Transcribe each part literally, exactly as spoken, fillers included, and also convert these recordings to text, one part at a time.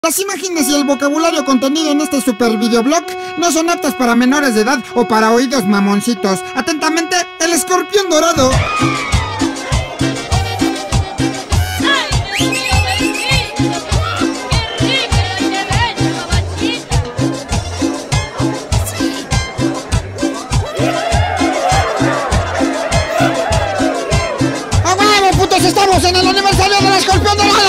Las imágenes y el vocabulario contenido en este super videoblog no son aptas para menores de edad o para oídos mamoncitos. Atentamente, el escorpión dorado. ¡A huevo, putos! ¡Estamos en el aniversario del escorpión dorado!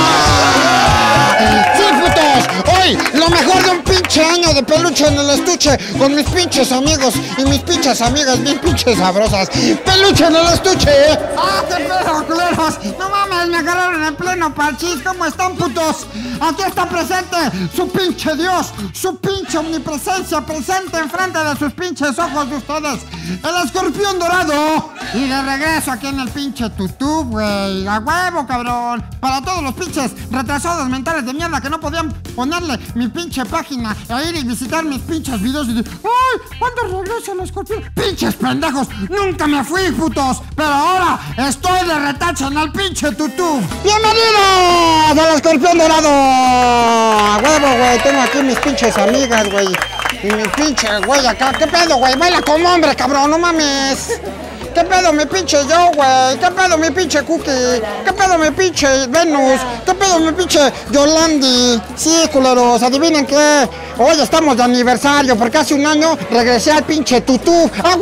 Hoy, lo mejor de un pinche año de peluche en el estuche con mis pinches amigos y mis pinches amigas bien pinches sabrosas. ¡Peluche en el estuche! ¡Ah, qué pedo, culeros! No mames, me agarraron en pleno parchís. ¿Cómo están, putos? Aquí está presente su pinche Dios, su pinche omnipresencia presente enfrente de sus pinches ojos de ustedes. El escorpión dorado. Y de regreso aquí en el pinche tutú, güey. A huevo, cabrón. Para todos los pinches retrasados mentales de mierda que no podían ponerle mi pinche página e ir y visitar mis pinches videos y decir, ¡ay! ¿Cuándo regresa el escorpión? ¡Pinches pendejos! ¡Nunca me fui, putos! Pero ahora estoy de retache en el pinche tutú. ¡Bienvenidos al escorpión dorado! A huevo, güey. Tengo aquí mis pinches amigas, güey. Y mi pinche güey acá. ¿Qué pedo, güey? Baila como hombre, cabrón. No mames. ¿Qué pedo mi pinche yo, güey? ¿Qué pedo mi pinche Cookie? ¿Qué pedo mi pinche Venus? ¿Qué pedo mi pinche Yolandi? Sí, culeros, adivinen qué. Hoy estamos de aniversario porque hace un año regresé al pinche tutú. ¡A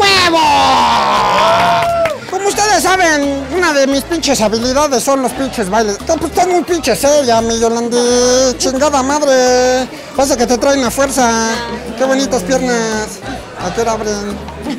huevo! Como ustedes saben, una de mis pinches habilidades son los pinches bailes. Pues estás muy pinche seria, mi Yolandi. Chingada madre. Pasa que te traen a fuerza. Qué bonitas piernas. ¿A qué hora abren?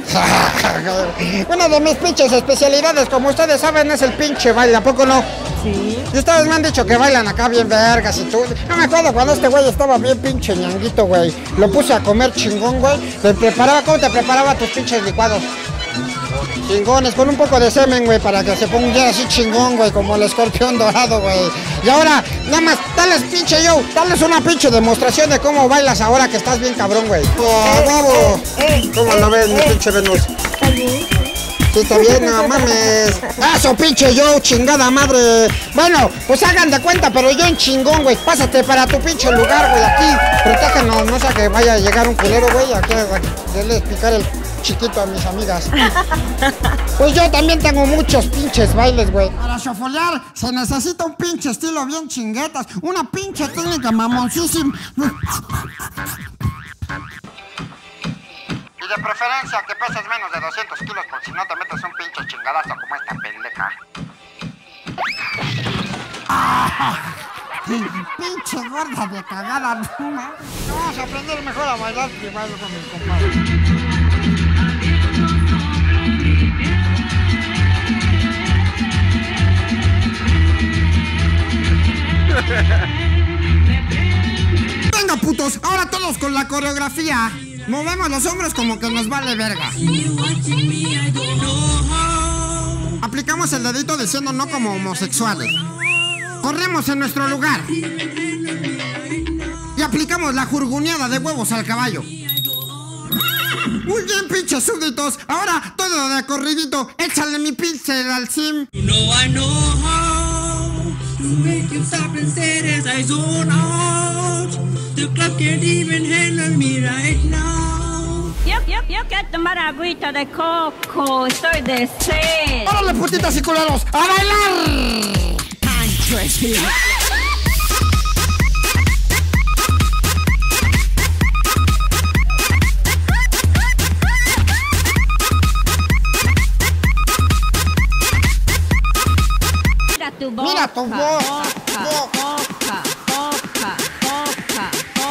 Una de mis pinches especialidades, como ustedes saben, es el pinche baile, ¿a poco no? Sí. Y ustedes me han dicho que bailan acá bien vergas y tú. No me acuerdo cuando este güey estaba bien pinche ñanguito, güey. Lo puse a comer chingón, güey. Le preparaba, ¿cómo te preparaba tus pinches licuados? Chingones, con un poco de semen, güey, para que se ponga así chingón, güey, como el escorpión dorado, güey. Y ahora, nada más, dales pinche yo, dales una pinche demostración de cómo bailas ahora que estás bien cabrón, güey. ¡Oh, huevo! ¿Cómo lo ves, mi pinche Venus? ¿Está bien? Sí, está bien, no mames. ¡Eso, pinche yo, chingada madre! Bueno, pues hagan de cuenta, pero yo en chingón, güey. Pásate para tu pinche lugar, güey, aquí. Protégenos, no sea que vaya a llegar un culero, güey, aquí a quererles picar el chiquito a mis amigas. Pues yo también tengo muchos pinches bailes, güey. Para chofolear se necesita un pinche estilo bien chinguetas, una pinche técnica mamoncísima. Y de preferencia que peses menos de doscientos kilos, por si no te metes un pinche chingadazo como esta pendeja. Ah, pinche gorda de cagada, ¿no? Vamos a aprender mejor a bailar privado con mis compadres. Venga, putos, ahora todos con la coreografía. Movemos los hombros como que nos vale verga. Aplicamos el dedito diciendo no como homosexuales. Corremos en nuestro lugar. Y aplicamos la jurguneada de huevos al caballo. Muy bien, pinches súbditos. Ahora todo de corridito. Échale mi pincel al sim. To make you stop and stare as I zone out. The club can't even handle me right now. Yo, yo, yo que tomar agüita de coco, estoy de sed. ¡Órale, putitas y culeros! ¡A bailar! Tu boca, mira tu boca, boca, boca, boca, boca,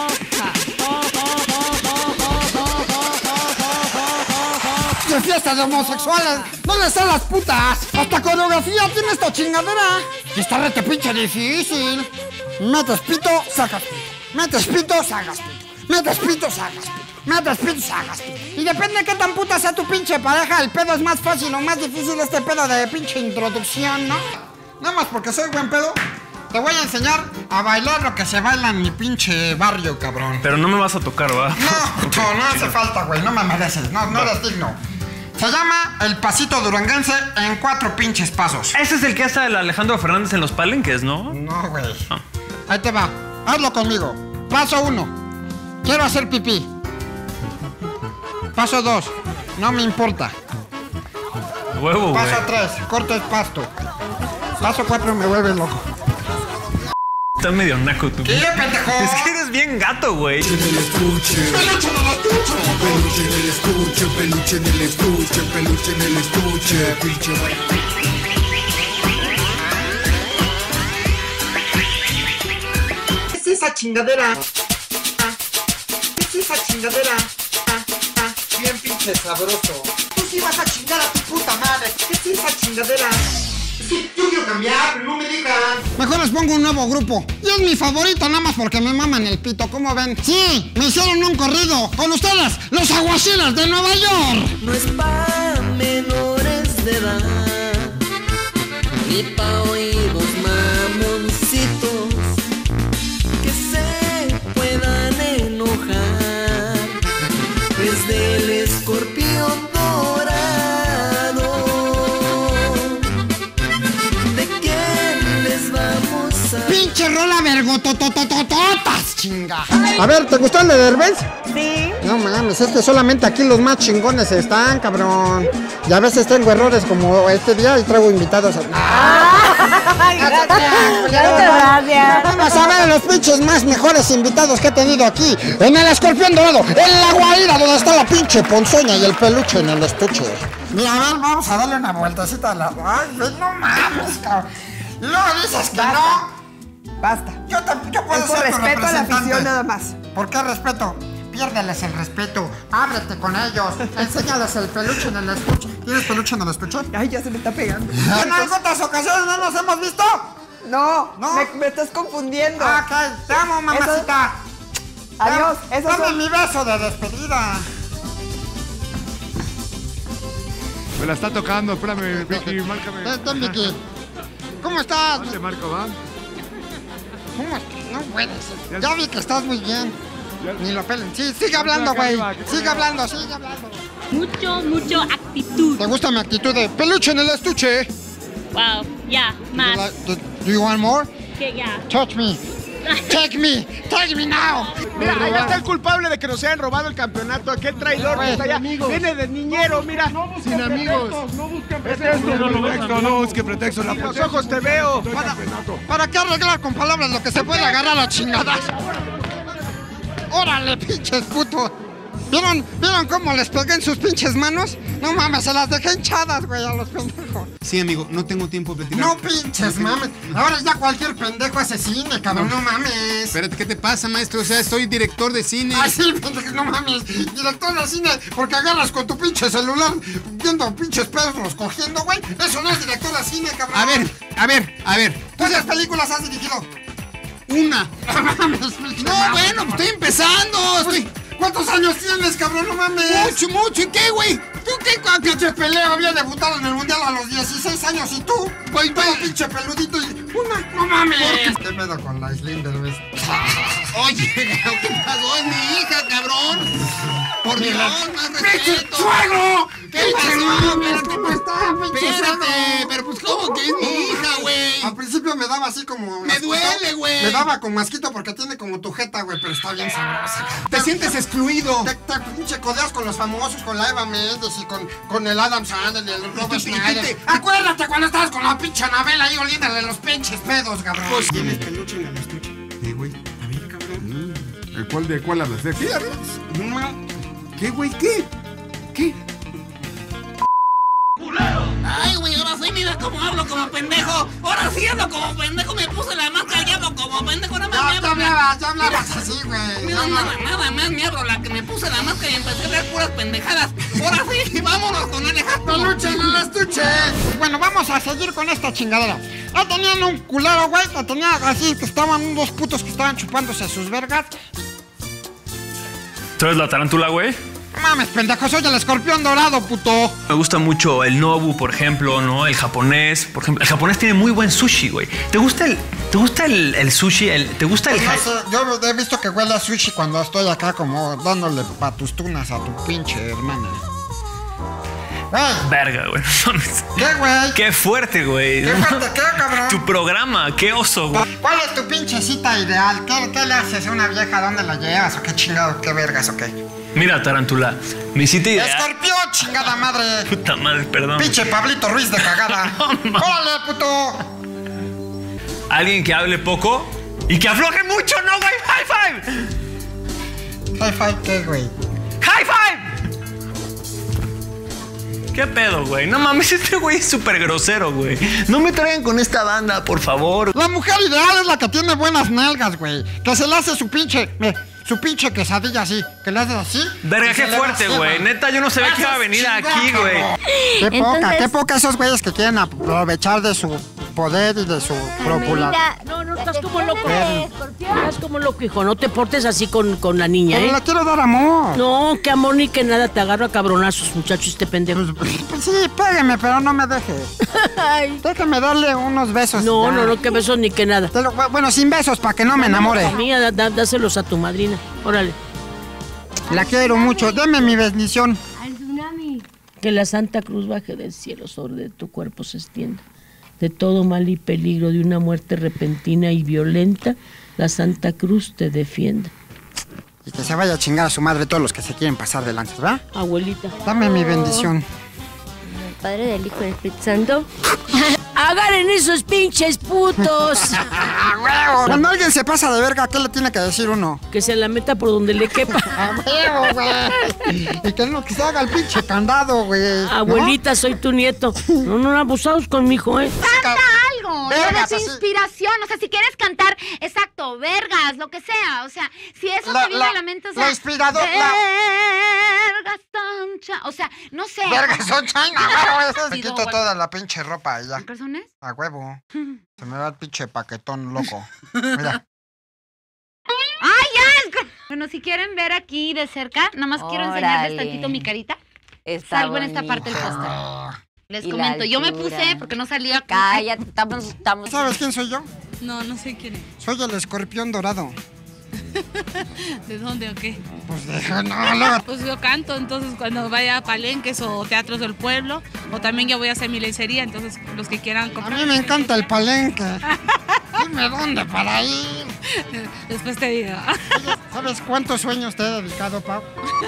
boca. ¡Qué fiesta de homosexuales! ¿Dónde están las putas? Hasta coreografía tiene esta chingadera. Y está rete pinche difícil. Metes pito, sacas pito. Metes pito, sacas pito. Metes pito, sacas pito. Metes pito, sacas pito. Y depende de qué tan puta sea tu pinche pareja, el pedo es más fácil o más difícil este pedo de pinche introducción, ¿no? Nada más porque soy buen pedo, te voy a enseñar a bailar lo que se baila en mi pinche barrio, cabrón. Pero no me vas a tocar, ¿verdad? No, no, no hace falta, güey, no me mereces, no, no eres digno. Se llama el pasito duranguense en cuatro pinches pasos. Ese es el que hace el Alejandro Fernández en los palenques, ¿no? No, güey. Ah. Ahí te va. hazlo conmigo. Paso uno, quiero hacer pipí. Paso dos, no me importa. Huevo, güey. Paso tres, corto el pasto. Paso cuatro, me vuelves loco. Estás medio naco tú. ¿Qué, pendejo? Es que eres bien gato, güey. Peluche en el estuche, peluche en el estuche, peluche en el estuche, peluche en el estuche, pinche. ¿Qué es esa chingadera? ¿Qué es esa chingadera? Bien pinche sabroso. Tú sí vas a chingar a tu puta madre. ¿Qué es esa chingadera? Sí, yo quiero cambiar, no me digan. Mejor les pongo un nuevo grupo. Y es mi favorito nada más porque me maman el pito, ¿cómo ven? Sí, me hicieron un corrido. Con ustedes, los aguachiles de Nueva York. No es pa' menores de edad, ni pa' oídos mamoncitos que se puedan enojar. Es del escorpión dorado. ¿De quién les vamos a...? Pinche rola vergotototototas, chinga. A ver, ¿te gustó el de Derbez? Sí. No mames, es que solamente aquí los más chingones están, cabrón. Y a veces tengo errores como este día y traigo invitados. Ay, gracias. Gracias. Vamos a ver los pinches más mejores invitados que he tenido aquí. En el Escorpión Dorado, en la guarida donde está la pinche ponzoña y el peluche en el estuche. Mira, a ver, vamos a darle una vueltecita a la... Ay, no mames, cabrón. Y luego dices que Basta. no. Basta. Yo, te, yo puedo Es por ser tu respeto a la representante. afición nada más. ¿Por qué respeto? Piérdeles el respeto, ábrete con ellos, enséñales el peluche en el estuche. ¿Tienes peluche en el estuche? Ay, ya se me está pegando. ¿En algunas ocasiones no nos hemos visto? No, ¿No? Me, me estás confundiendo. Ah, ok, te amo, mamacita. Adiós. Dame, Esos dame son... mi beso de despedida. Me la está tocando, espérame, Vicky, márcame. Vete, Vicky. ¿Cómo estás? ¿Dónde marco, va? ¿Cómo estás? No puedes. Ya- Ya vi que estás muy bien. Ya- Ni lo pelen. Sí, sigue hablando, acá güey. arriba, que Sigue tenga- hablando, sigue hablando. Mucho, mucho actitud. ¿Te gusta mi actitud de peluche en el estuche? Wow, ya, Do you más. like- do- do you want more? Que ya. Touch me. Take me. Take me now. Mira, allá está el culpable de que nos hayan robado el campeonato. Aquel traidor que está allá. Viene de niñero, mira. Sin amigos. No busquen Pretexto, no busque pretexto. La Los ojos te veo. ¿Para, ¿Para qué arreglar con palabras lo que se puede agarrar a chingadas? ¡Órale, pinches putos! ¿Vieron, ¿Vieron cómo les pegué en sus pinches manos? No mames, se las dejé hinchadas, güey, a los pendejos. Sí, amigo, no tengo tiempo de platicar. No pinches mames. Ahora ya cualquier pendejo hace cine, cabrón, no mames. Espérate, ¿qué te pasa, maestro? O sea, soy director de cine. Ah, sí, pendejo, no mames. Director de cine, porque agarras con tu pinche celular viendo pinches perros cogiendo, güey. Eso no es director de cine, cabrón. A ver, a ver, a ver. ¿Cuántas películas has dirigido? Una. No mames, pinche No, mames. bueno, pues estoy empezando. Estoy... ¿Cuántos años tienes, cabrón? No mames. Mucho, mucho. ¿Y qué, güey? ¿Tú qué? ¿Cuál Pinche peleo había debutado en el mundial a los dieciséis años y tú, güey, todo pinche peludito y una, no mames. ¿Qué pedo con la Slim del West? Oye, ¿qué pasó? Es mi hija, cabrón. Por Dios, más ¡Pinche respeto. suegro! ¿Qué pasó? Espérate, ¿Cómo está, pinche Espérate, suegro? pero pues ¿cómo que es mi hija, güey? Al principio me daba así como... Me asquito. duele, güey. Me daba como asquito porque tiene como tu jeta, güey, pero está bien sabrosa. Te sientes excluido. Te, te pinche codeas con los famosos, con la Eva Méndez y con, con el Adam Sandler y el Robert ¿Y tú- y tú Schneider. te- Acuérdate cuando estabas con la pinche Anabel ahí oliéndole los pinches pedos, cabrón. Pues- Tienes peluche en el estuche. Sí, güey. A ver, cabrón. ¿De cuál, de cuál hablas? ¿De aquí arriba? No, ¿Qué, güey? ¿Qué? ¿Qué? Ay, güey, ahora sí, mira cómo hablo como pendejo. Ahora sí hablo como pendejo. Me puse la máscara y hablo como pendejo. Ahora más ya, me ya abro. hablabas, ya hablabas así, güey. Mira, Ya nada, hablabas. nada más me abro la que me puse la máscara y empecé a ver puras pendejadas. Ahora sí, vámonos con Alejandro. Peluche en el estuche. Bueno, vamos a seguir con esta chingadera. Ya tenían un culero, güey. La tenía así, que estaban unos putos que estaban chupándose sus vergas. ¿Tú eres la tarántula, güey? No mames, pendejo, soy el escorpión dorado, puto. Me gusta mucho el nobu, por ejemplo, ¿no? El japonés, por ejemplo. El japonés tiene muy buen sushi, güey. ¿Te gusta el, te gusta el, el sushi? El, ¿Te gusta el No ja- sé, yo he visto que huele a sushi cuando estoy acá como dándole patustunas a tu pinche hermana. Güey. Verga, güey. ¿Qué, güey? Qué fuerte, güey. ¿Qué fuerte qué, cabrón? Tu programa, qué oso, güey. ¿Cuál es tu pinche cita ideal? ¿Qué, qué le haces a una vieja? ¿Dónde la llevas? ¿O qué chingado? ¿Qué vergas o qué? Mira, Tarántula, mi cita ideal... ¡Escorpión, chingada madre! Puta madre, perdón. Pinche Pablito Ruiz de cagada. No, ¡Órale, puto! Alguien que hable poco y que afloje mucho, ¿no, güey? ¡High five! ¿High five qué, güey? ¡High five! ¿Qué pedo, güey? No mames, este güey es súper grosero, güey. No me traigan con esta banda, por favor. La mujer ideal es la que tiene buenas nalgas, güey. Que se le hace su pinche... Eh, su pinche quesadilla así. Que le haces así. Verga, qué fuerte, güey. Neta, yo no sabía que iba a venir aquí, güey. Qué poca, Entonces... qué poca esos güeyes que quieren aprovechar de su poder y de su propulación. No, no, estás como loco. Estás como loco, hijo. No te portes así con, con la niña, Pero ¿eh? le quiero dar amor. No, qué amor ni que nada. Te agarro a cabronazos, muchacho, este pendejo. Pues, pues sí, pégueme, pero no me deje. Déjame darle unos besos. No, ya. no, no, que besos ni que nada. Lo, bueno, sin besos, para que no me enamore. Mía, da, da, dáselos a tu madrina. Órale. La quiero mucho. Deme mi bendición. Al tsunami. Que la Santa Cruz baje del cielo sobre tu cuerpo se extienda. De todo mal y peligro, de una muerte repentina y violenta, la Santa Cruz te defienda. Y que se vaya a chingar a su madre todos los que se quieren pasar de lanzas, ¿verdad? Abuelita. Dame mi bendición. Padre, del Hijo y del Espíritu Santo. ¡Agarren esos pinches putos! Cuando alguien se pasa de verga, ¿qué le tiene que decir uno? Que se la meta por donde le quepa. ¡A huevo, güey! Y que no, que se haga el pinche candado, güey. Abuelita, ¿no? Soy tu nieto. No, no, abusados con mi hijo, ¿eh? ¡Canta algo! Vergas, de su inspiración. O sea, si quieres cantar, exacto, vergas, lo que sea. O sea, si eso la, te viene la, a la mente, o sea... La inspirador... Vergas toncha. O sea, no sé. Vergas toncha. Me quito toda la pinche ropa y ya. ¿En calzones? A huevo. Se me va el pinche paquetón loco. Mira. ¡Ay, ya! Bueno, si quieren ver aquí de cerca, nada más quiero enseñarles tantito mi carita. Está Salgo en esta parte del póster. Les comento, yo me puse porque no salía... Cállate, estamos, estamos... ¿Sabes quién soy yo? No, no sé quién es. Soy el escorpión dorado. ¿De dónde o qué? Pues de... No, no. Pues yo canto, entonces cuando vaya a palenques o teatros del pueblo, o también ya voy a hacer mi lencería, entonces los que quieran comprar... A mí me encanta el palenque. Dime dónde para ir. Después te digo. ¿Sabes cuántos sueños te he dedicado, Pau?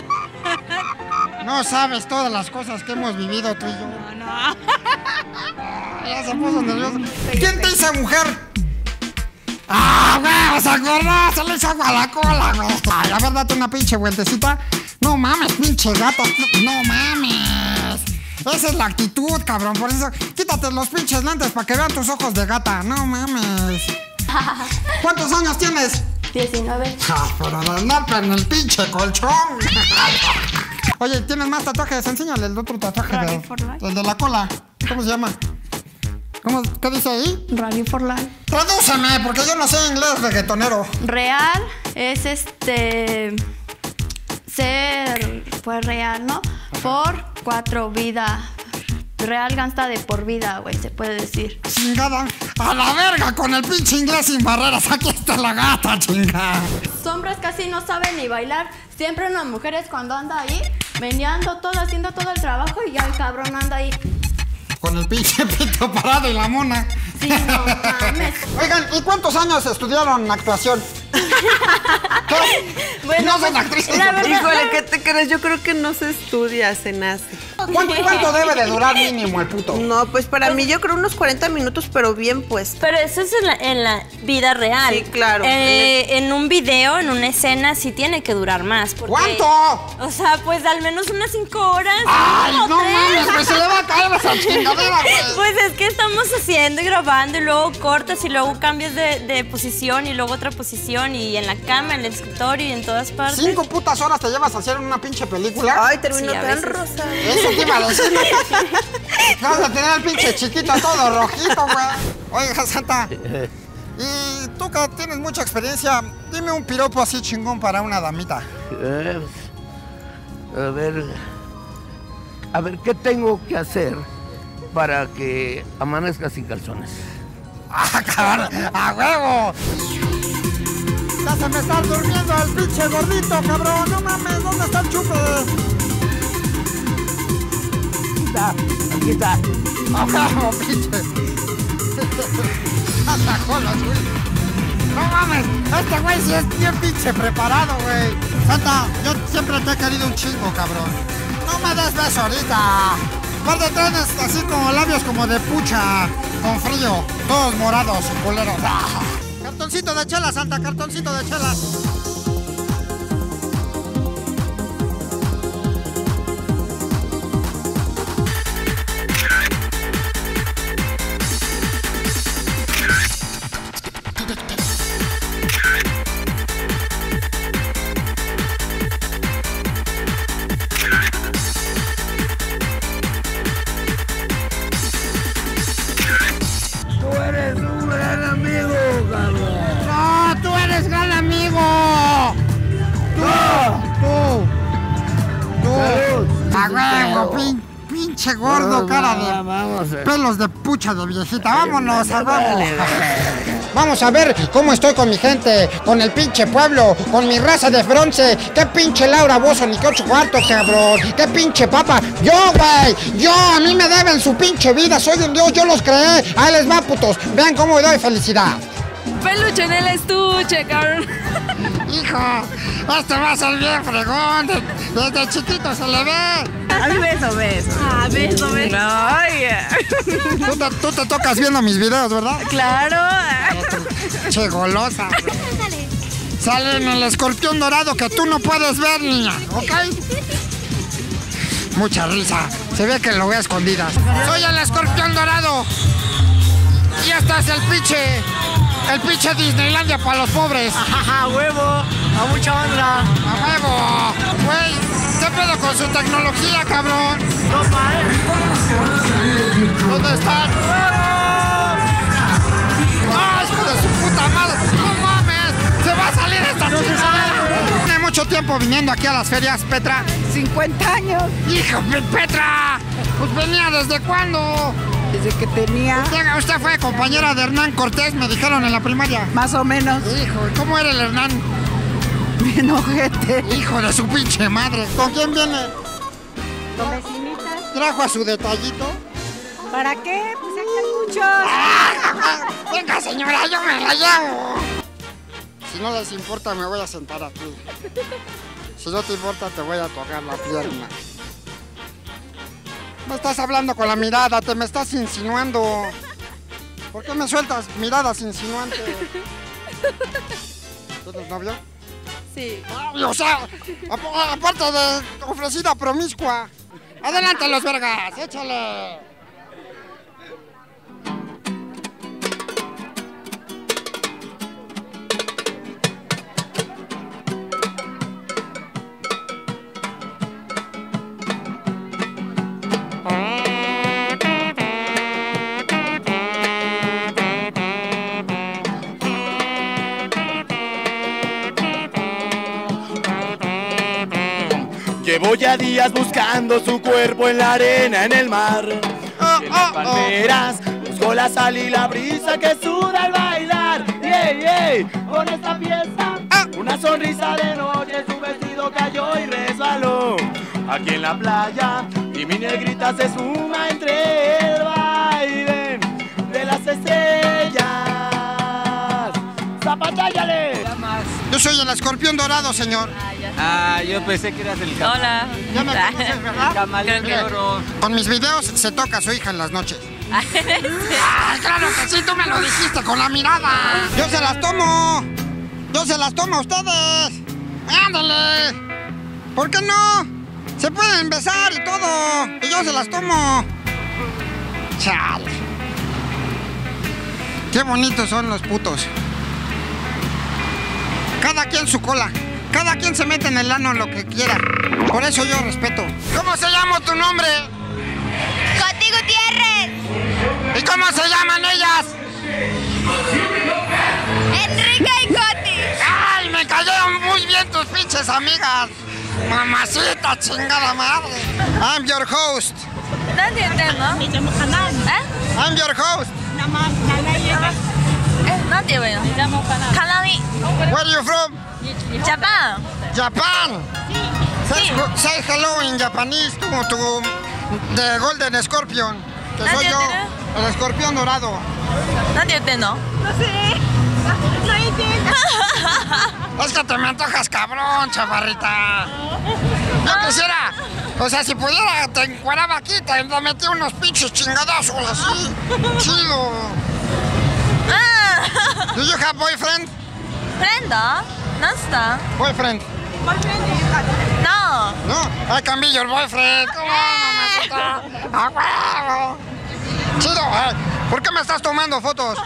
No sabes todas las cosas que hemos vivido tú y yo. No, no. Ya se puso nervioso. ¿Quién te hizo mujer? ¡Ah, güey! ¡Se acordó! ¡Se le hizo agua a la cola, güey! Ay, la verdad, una pinche vueltecita. No mames, pinche gata. No mames. Esa es la actitud, cabrón. Por eso, quítate los pinches lentes para que vean tus ojos de gata. No mames. ¿Cuántos años tienes? diecinueve. Ah, pero de andar en el pinche colchón. Oye, ¿tienes más tatuajes? Enséñale el otro tatuaje. Running for life. El de la cola. ¿Cómo se llama? ¿Cómo, ¿Qué dice ahí? Running for life. Tradúceme, porque yo no sé inglés reggaetonero. Real es este... Ser, pues real, ¿no? Por cuatro vida. Real gasta de por vida, güey, se puede decir. Chingada, a la verga con el pinche inglés sin barreras. Aquí está la gata, chingada. Los hombres casi no saben ni bailar. Siempre las mujeres cuando anda ahí, meneando todo, haciendo todo el trabajo y ya el cabrón anda ahí. Con el pinche pito parado y la mona. Sí, no mames. Oigan, ¿y cuántos años estudiaron actuación? ¿Qué? Bueno, no son pues, actrices. la verdad, híjole, ¿qué te crees? Yo creo que no se estudia, se nace. ¿Cuánto, cuánto debe de durar mínimo el puto? No, pues para mí yo creo unos cuarenta minutos, pero bien puesto. Pero eso es en la, en la vida real. Sí, claro. Eh, en un video, en una escena, sí tiene que durar más. Porque, ¿cuánto? O sea, pues al menos unas cinco horas. ¡Ay, no tres. mames! Pues se le va a caer esa chingadera, güey. Pues es que estamos haciendo y grabando y luego cortas y luego cambias de, de posición y luego otra posición y en la cama, en el escritorio y en todas partes. ¿Cinco putas horas te llevas a hacer una pinche película? Ay, terminó Sí, a tan veces. rosa. Eso te iba a decir. Vas a tener el pinche chiquito todo rojito, güey. Oiga, Santa. Y tú que tienes mucha experiencia, dime un piropo así chingón para una damita. Eh, a ver, a ver, ¿qué tengo que hacer para que amanezca sin calzones? ¡Ah, cabrón! ¡A huevo! Ya se me está durmiendo el pinche gordito, cabrón. No mames, ¿dónde está el chupe? está, aquí está. Vamos, pinche. Hasta colas, güey. No mames, este güey sí es bien pinche preparado, güey. Santa, yo siempre te he querido un chingo, cabrón. No me des beso ahorita. Aparte tienes así como labios como de pucha, con frío, todos morados y culeros. ¡Ah! Cartoncito de chela, Santa, cartoncito de chela. Pin, pinche gordo, no, cara de vamos, pelos de pucha de viejita. Vámonos, a vamos. Vamos a ver cómo estoy con mi gente, con el pinche pueblo, con mi raza de bronce. Qué pinche Laura Bozo, ni que ocho cuartos, cabrón. Qué pinche papa. Yo, güey, yo, a mí me deben su pinche vida. Soy un dios, yo los creé. Ahí les va, putos. Vean cómo doy felicidad. Peluche en el estuche, cabrón. Hijo, este va a ser bien fregón. Desde chiquito se le ve. Ay, beso, beso. Ah, beso, beso. Ay. ¿Tú te, tú te tocas viendo mis videos, ¿verdad? Claro. Che, golosa. Sale en el escorpión dorado que tú no puedes ver, niña, ¿ok? Mucha risa. Se ve que lo ve a escondidas. Soy el escorpión dorado. Y este es el pinche. El pinche Disneylandia para los pobres. ¡A huevo! ¡A mucha banda! ¡A huevo! Güey, ¿qué pedo con su tecnología, cabrón? No, padre. ¿Dónde están? ¡Ay, hijo de su puta madre! ¡No mames! ¡Se va a salir esta no chica! Tiene mucho tiempo viniendo aquí a las ferias, Petra. cincuenta años. ¡Hijo de Petra! Pues venía ¿desde cuándo? Desde que tenía... Usted, usted fue compañera de Hernán Cortés, me dijeron en la primaria. Más o menos. Hijo, ¿cómo era el Hernán? Bien ojete. Hijo de su pinche madre. ¿Con quién viene? Con vecinitas. ¿Trajo a su detallito? ¿Para qué? Pues aquí hay muchos. Venga, señora, yo me la llevo. Si no les importa, me voy a sentar aquí. Si no te importa, te voy a tocar la pierna. Me estás hablando con la mirada, te me estás insinuando. ¿Por qué me sueltas miradas insinuantes? ¿Tienes novio? Sí. Ay, o sea, ap aparte de ofrecida promiscua. Adelante los vergas, échale. Llevo ya días buscando su cuerpo en la arena, en el mar, oh, en las palmeras, busco la sal y la brisa que suda al bailar. Yeah, yeah. Con esta pieza, una sonrisa de noche, su vestido cayó y resbaló. Aquí en la playa, y mi negrita se suma entre el baile de las estrellas. ¡Zapatállale! Yo soy el escorpión dorado, señor. Ah, yo pensé que eras el camal. Hola. Ya me conoces, ¿verdad? Camaleón de oro. Con mis videos se toca a su hija en las noches. ¡Ay, claro que sí! Tú me lo dijiste con la mirada. Yo se las tomo. Yo se las tomo a ustedes. ¡Ándale! ¿Por qué no? Se pueden besar y todo. Y yo se las tomo. Chale. Qué bonitos son los putos. Cada quien su cola. Cada quien se mete en el ano lo que quiera. Por eso yo respeto. ¿Cómo se llama tu nombre? Coti Gutiérrez. ¿Y cómo se llaman ellas? Enrique y Coti. ¡Ay, me cayeron muy bien tus pinches amigas! Mamacita, chingada madre. I'm your host. ¿Dónde estás, no? ¿Eh? I'm your host. ¿Dónde voy? Kanami. Where are you from? Japan. Japan. Say, say hello in Japanese to, to de Golden Scorpion, que soy yo, el escorpión dorado. ¿Nadie te no? No sé. No entiendo. Es que te me antojas cabrón, chavarrita. Yo quisiera, o sea, si pudiera, te encueraba aquí, te metí unos pinches chingadazos así. Chido. Do you have boyfriend? Friend, ¿no? No está. Boyfriend. No. No, I can be your boyfriend. ¿Cómo, mamacita? ¡A huevo! Chido, eh. ¿Por qué me estás tomando fotos?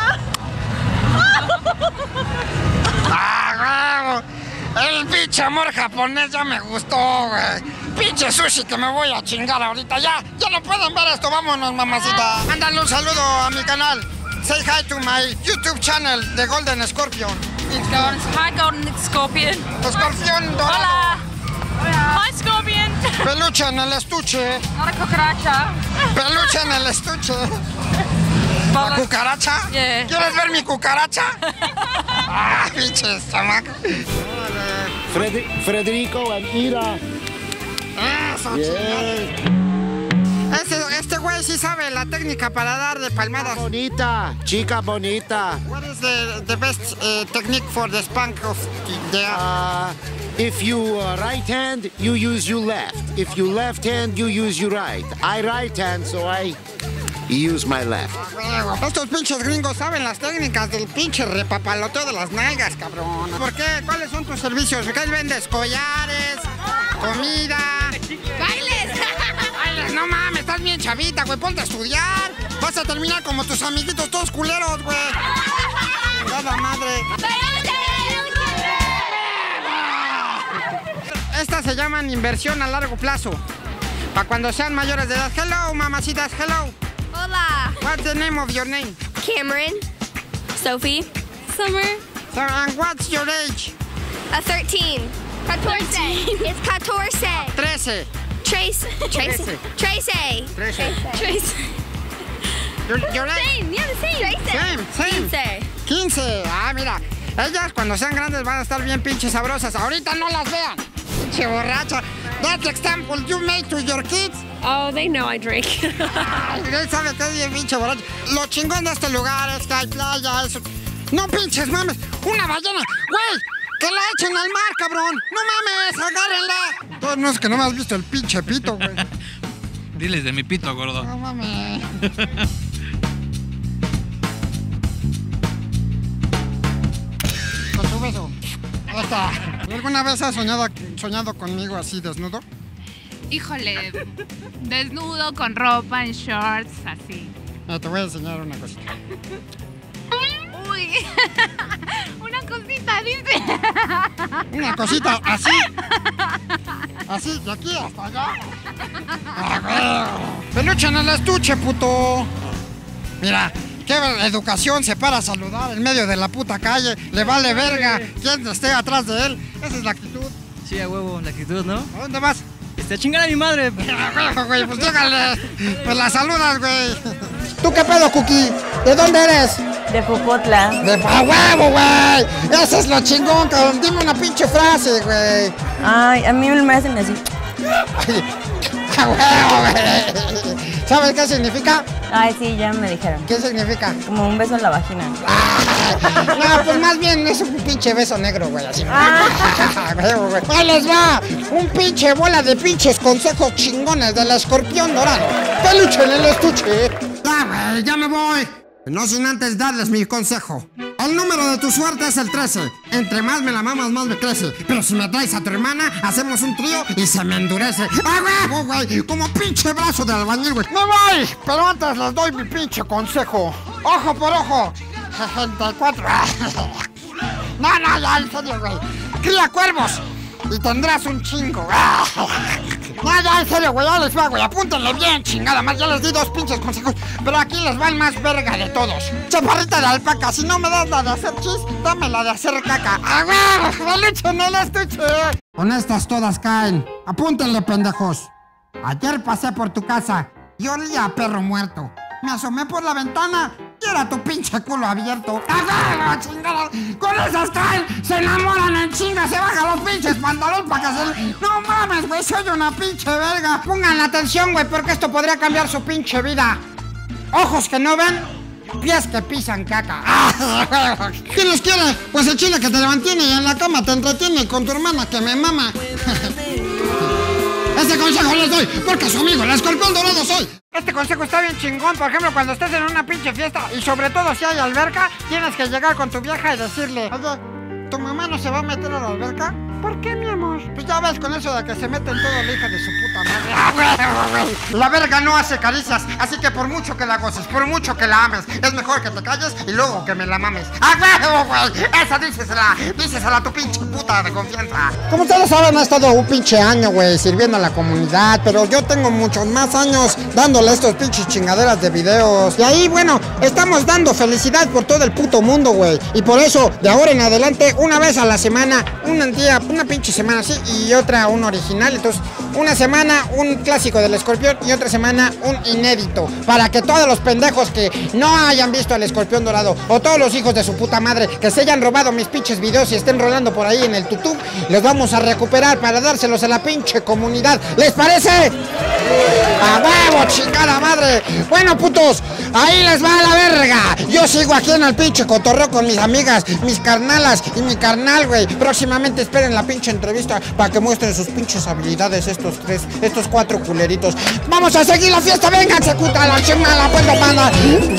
¡Ah, huevo! El pinche amor japonés ya me gustó, güey. Pinche sushi que me voy a chingar ahorita. Ya, ya no pueden ver esto. Vámonos, mamacita. Mándale un saludo a mi canal. Say hi to my YouTube channel, The Golden Scorpion. Hi, Golden Scorpion. Escorpión dorado. Hola. Hi, Scorpion. Peluche en el estuche. Not a cucaracha. Peluche en el estuche. ¿La cucaracha? Yeah. ¿Quieres ver mi cucaracha? Ah, pinches chamacos. Fred- Federico and Ira. Eso, chingada. Este, este güey sí sabe la técnica para dar de palmadas. Bonita, chica bonita. What is the, the best uh, technique for the spank of the... Uh, if you uh, right hand, you use your left. If you left hand, you use your right. I right hand, so I use my left. Estos pinches gringos saben las técnicas del pinche repapaloteo de las nalgas, cabrón. ¿Por qué? ¿Cuáles son tus servicios? ¿Qué vendes? ¿Collares? ¿Comida? ¡Bailes! ¡Bailes! No mames, estás bien chavita, güey. Ponte a estudiar. Vas a terminar como tus amiguitos todos culeros, güey. ¡Cada madre! Estas se llaman inversión a largo plazo. Para cuando sean mayores de edad. Hello, mamacitas, hello. Hola. What's the name of your name? Cameron. Sophie. Summer. So, and what's your age? A thirteen. catorce. It's catorce. Trece. Trace. Trace. Trace. Trece. Trace. Your, your age? Same. Yeah, the same. Same, same. Quince. quince. Ah, mira. Ellas cuando sean grandes van a estar bien pinches sabrosas. Ahorita no las vean. Pinche borracha. That's the example you made to your kids. Oh, they know I drink. Ay, sabe que es bien pinche borracho. Lo chingón de este lugar es que hay playa, eso. No pinches mames. Una ballena. Güey, que la echen al mar, cabrón. No mames, agárrenla. Todo no es que no me has visto el pinche pito, güey. Diles de mi pito, gordo. No mames. Con su beso. Ahí está. ¿Alguna vez has soñado, soñado conmigo así desnudo? Híjole, desnudo, con ropa, en shorts, así. Mira, te voy a enseñar una cosita. Uy, una cosita, dice. Una cosita así. Así, de aquí hasta allá. Ah, peluche en el estuche, puto. Mira, qué educación se para a saludar en medio de la puta calle. Le vale verga quién esté atrás de él. Esa es la actitud. Sí, a huevo, la actitud, ¿no? ¿A dónde vas? Este, chingar a mi madre. Güey, pues llégale. Pues la saludas, güey. ¿Tú qué pedo, Cookie? ¿De dónde eres? De Popotla. De a huevo, güey. Ese es lo chingón, cabrón. Dime una pinche frase, güey. Ay, a mí me hacen así. A huevo, güey. ¿Sabes qué significa? Ay, sí, ya me dijeron. ¿Qué significa? Como un beso en la vagina. No, pues más bien es un pinche beso negro, güey, así. Ahí les va, un pinche bola de pinches consejos chingones del escorpión dorado. Peluche en el estuche. Ya, güey, ya me voy. No sin antes darles mi consejo. El número de tu suerte es el trece. Entre más me la mamas, más me crece. Pero si me traes a tu hermana, hacemos un trío y se me endurece. ¡Ah, güey! güey! Como pinche brazo de albañil, güey. ¡Me voy! Pero antes les doy mi pinche consejo. ¡Ojo por ojo! sesenta y cuatro. No, no, ya, en serio, güey. Cría cuervos y tendrás un chingo. No, ya, en serio, güey, ya les va, güey. Apúntenle bien, chingada más. Ya les di dos pinches consejos. Pero aquí les va el más verga de todos. Chaparrita de alpaca, si no me das la de hacer chis, dame la de hacer caca. ¡A ver! ¡Peluche en el estuche! Con estas todas caen. Apúntenle, pendejos. Ayer pasé por tu casa y olía a perro muerto. Me asomé por la ventana y era tu pinche culo abierto. ¡A ver, chingada! Con esas caen, se enamoran en chinga, se bajan los los pinches pantalones para que se... No mames, güey, soy una pinche verga. Pongan atención, güey, porque esto podría cambiar su pinche vida. Ojos que no ven, pies que pisan caca. ¿Quién los quiere? Pues el chile que te mantiene y en la cama te entretiene con tu hermana que me mama. Este consejo les doy porque su amigo el escorpión dorado soy. Este consejo está bien chingón. Por ejemplo, cuando estés en una pinche fiesta y sobre todo si hay alberca, tienes que llegar con tu vieja y decirle: oye, ¿tu mamá no se va a meter a la alberca? ¿Por qué, mi amor? Pues ya ves con eso de que se mete en todo la hija de su puta madre. La verga no hace caricias, así que por mucho que la goces, por mucho que la ames, es mejor que te calles y luego que me la mames. ¡Ah, huevo, güey! Esa dícesela, dícesela a tu pinche puta de confianza. Como ustedes saben, ha estado un pinche año, güey, sirviendo a la comunidad, pero yo tengo muchos más años dándole estos pinches chingaderas de videos. Y ahí, bueno, estamos dando felicidad por todo el puto mundo, güey. Y por eso, de ahora en adelante, una vez a la semana, un día, una pinche semana así y otra un original. Entonces, una semana un clásico del escorpión y otra semana un inédito. Para que todos los pendejos que no hayan visto al escorpión dorado o todos los hijos de su puta madre que se hayan robado mis pinches videos y estén rolando por ahí en el tutú, los vamos a recuperar para dárselos a la pinche comunidad. ¿Les parece? ¡A huevo, chingada madre! Bueno, putos, ahí les va a la verga. Yo sigo aquí en el pinche cotorreo con mis amigas, mis carnalas y mi carnal, güey. Próximamente esperen la pinche entrevista para que muestren sus pinches habilidades estos tres, estos cuatro culeritos. ¡Vamos a seguir la fiesta! ¡Venga, se cuta la chingada, pues no panda!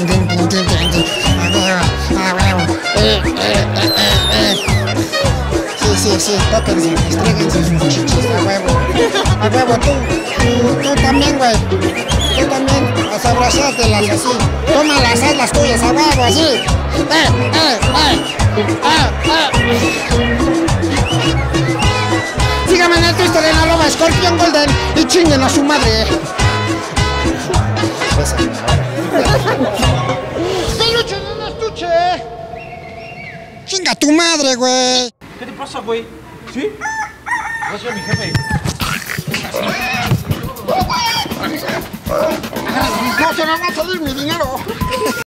Sí, sí, sí, tóquense, estréguense sus chichis, a huevo. A huevo, tú, tú, tú también, güey. Tú también, las abrazártelas así. Tómalas, haz las tuyas, a huevo, así. ¡Eh, eh, eh! ¡Eh, eh! Síganme en el Twitter en arroba Escorpión Golden y chinguen a su madre. ¡Peluche en un estuche! ¡Chinga tu madre, güey! ¿Qué te pasa, güey? ¿Sí? Gracias a mi jefe. ¡No se me va a salir mi dinero!